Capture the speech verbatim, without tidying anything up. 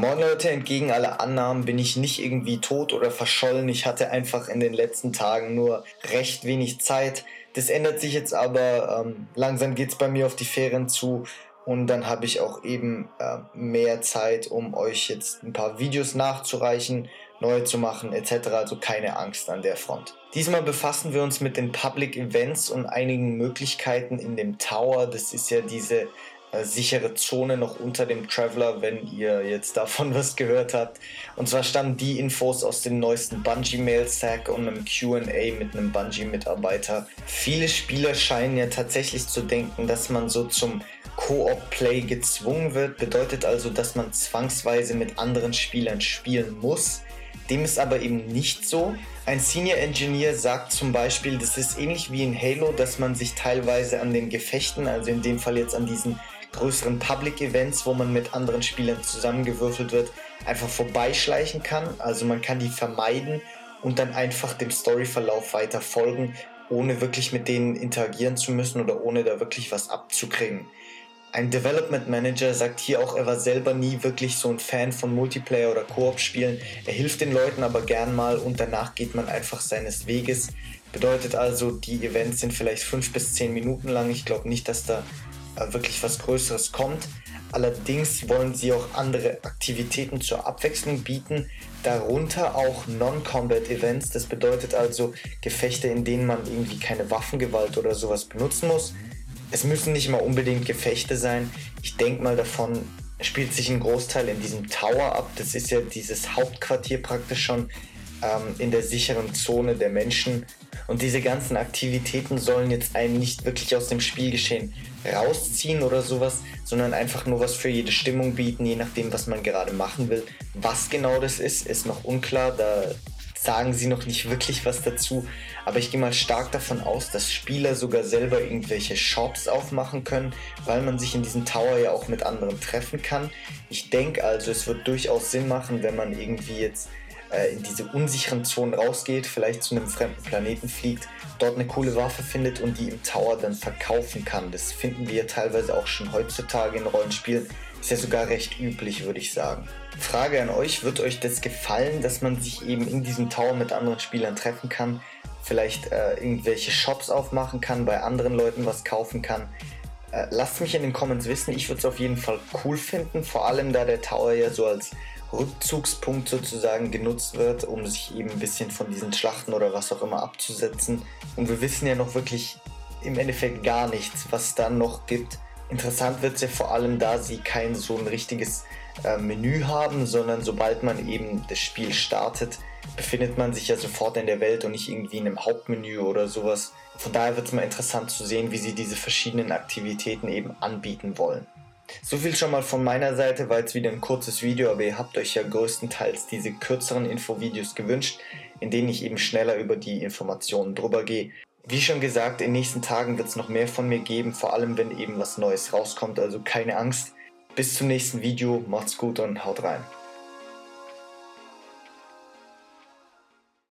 Moin Leute, entgegen aller Annahmen bin ich nicht irgendwie tot oder verschollen. Ich hatte einfach in den letzten Tagen nur recht wenig Zeit. Das ändert sich jetzt aber, ähm, langsam geht's bei mir auf die Ferien zu und dann habe ich auch eben äh, mehr Zeit, um euch jetzt ein paar Videos nachzureichen, neue zu machen et cetera. Also keine Angst an der Front. Diesmal befassen wir uns mit den Public Events und einigen Möglichkeiten in dem Tower. Das ist ja diese äh, sichere Zone noch unter dem Traveler, wenn ihr jetzt davon was gehört habt. Und zwar stammen die Infos aus dem neuesten Bungie-Mail-Sack und einem Q and A mit einem Bungie-Mitarbeiter. Viele Spieler scheinen ja tatsächlich zu denken, dass man so zum Co-op-Play gezwungen wird. Bedeutet also, dass man zwangsweise mit anderen Spielern spielen muss. Dem ist aber eben nicht so. Ein Senior Engineer sagt zum Beispiel, das ist ähnlich wie in Halo, dass man sich teilweise an den Gefechten, also in dem Fall jetzt an diesen größeren Public Events, wo man mit anderen Spielern zusammengewürfelt wird, einfach vorbeischleichen kann. Also man kann die vermeiden und dann einfach dem Storyverlauf weiter folgen, ohne wirklich mit denen interagieren zu müssen oder ohne da wirklich was abzukriegen. Ein Development Manager sagt hier auch, er war selber nie wirklich so ein Fan von Multiplayer oder Koop-Spielen. Er hilft den Leuten aber gern mal und danach geht man einfach seines Weges. Bedeutet also, die Events sind vielleicht fünf bis zehn Minuten lang. Ich glaube nicht, dass da äh, wirklich was Größeres kommt. Allerdings wollen sie auch andere Aktivitäten zur Abwechslung bieten, darunter auch Non-Combat Events. Das bedeutet also Gefechte, in denen man irgendwie keine Waffengewalt oder sowas benutzen muss. Es müssen nicht mal unbedingt Gefechte sein. Ich denke mal, davon spielt sich ein Großteil in diesem Tower ab. Das ist ja dieses Hauptquartier praktisch schon ähm, in der sicheren Zone der Menschen. Und diese ganzen Aktivitäten sollen jetzt einen nicht wirklich aus dem Spielgeschehen rausziehen oder sowas, sondern einfach nur was für jede Stimmung bieten, je nachdem, was man gerade machen will. Was genau das ist, ist noch unklar. Da sagen sie noch nicht wirklich was dazu, aber ich gehe mal stark davon aus, dass Spieler sogar selber irgendwelche Shops aufmachen können, weil man sich in diesem Tower ja auch mit anderen treffen kann. Ich denke also, es wird durchaus Sinn machen, wenn man irgendwie jetzt äh, in diese unsicheren Zonen rausgeht, vielleicht zu einem fremden Planeten fliegt, dort eine coole Waffe findet und die im Tower dann verkaufen kann. Das finden wir teilweise auch schon heutzutage in Rollenspielen. Ist ja sogar recht üblich, würde ich sagen. Frage an euch, wird euch das gefallen, dass man sich eben in diesem Tower mit anderen Spielern treffen kann, vielleicht äh, irgendwelche Shops aufmachen kann, bei anderen Leuten was kaufen kann? Äh, lasst mich in den Comments wissen, ich würde es auf jeden Fall cool finden, vor allem da der Tower ja so als Rückzugspunkt sozusagen genutzt wird, um sich eben ein bisschen von diesen Schlachten oder was auch immer abzusetzen. Und wir wissen ja noch wirklich im Endeffekt gar nichts, was es dann noch gibt. Interessant wird es ja vor allem, da sie kein so ein richtiges äh, Menü haben, sondern sobald man eben das Spiel startet, befindet man sich ja sofort in der Welt und nicht irgendwie in einem Hauptmenü oder sowas. Von daher wird es mal interessant zu sehen, wie sie diese verschiedenen Aktivitäten eben anbieten wollen. So viel schon mal von meiner Seite, war jetzt wieder ein kurzes Video, aber ihr habt euch ja größtenteils diese kürzeren Infovideos gewünscht, in denen ich eben schneller über die Informationen drüber gehe. Wie schon gesagt, in den nächsten Tagen wird es noch mehr von mir geben, vor allem wenn eben was Neues rauskommt, also keine Angst. Bis zum nächsten Video, macht's gut und haut rein.